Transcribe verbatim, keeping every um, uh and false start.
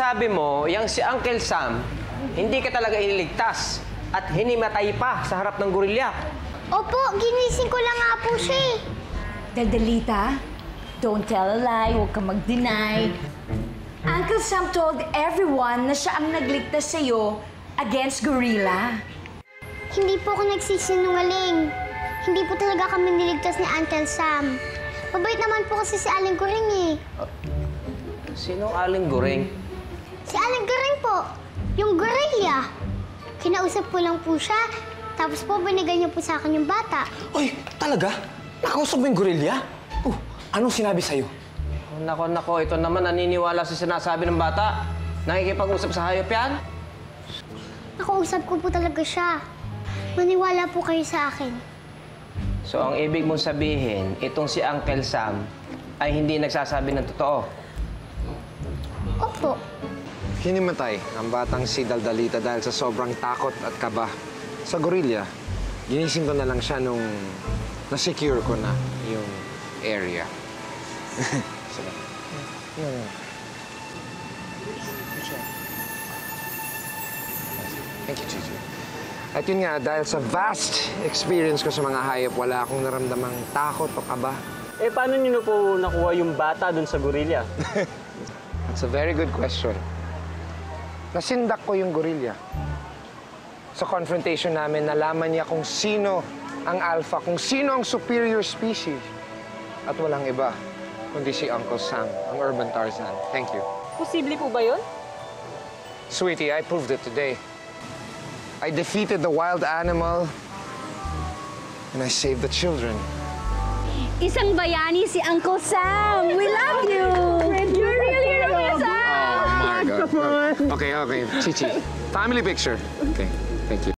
sinasabi mo, yung si Uncle Sam, hindi ka talaga iniligtas at hinimatay pa sa harap ng gorilya. Opo, ginising ko lang nga po siya eh. Daldalita, don't tell a lie, huwag kang mag-deny. Uncle Sam told everyone na siya ang nagligtas sa'yo against gorilla. Hindi po ako nagsisinungaling. Hindi po talaga kami niligtas ni Uncle Sam. Mabait naman po kasi si Aling Goring eh. Sinong Aling Goring? Si Aling Goring po, yung gorilla. Kinausap ko lang po siya, tapos po binigay niya po sa akin yung bata. Oy, talaga? Nakausap mo yung gorilya? Oh, anong sinabi sa'yo? Oh, nako, nako, ito naman naniniwala sa sinasabi ng bata. Nakikipag-usap sa hayop yan? Nakausap ko po talaga siya. Maniwala po kayo sa akin. So, ang ibig mong sabihin, itong si Uncle Sam ay hindi nagsasabi ng totoo. Opo. Hinimatay ang batang si Daldalita dahil sa sobrang takot at kaba sa gorilla. Ginising ko na lang siya nung na-secure ko na yung area. Sige. Thank you, Gigi. At yun nga, dahil sa vast experience ko sa mga hayop, wala akong naramdamang takot o kaba. Eh, paano niyo po nakuha yung bata dun sa gorilla? That's a very good question. Nasindak ko yung gorilla. Sa confrontation namin, nalaman niya kung sino ang alpha, kung sino ang superior species. At walang iba, kundi si Uncle Sam, ang urban Tarzan. Thank you. Posible po ba yun? Sweetie, I proved it today. I defeated the wild animal, and I saved the children. Isang bayani si Uncle Sam! We love you! You're really Uncle Sam! Oh, Margo. Okay, okay. Chichi, family picture. Okay, thank you.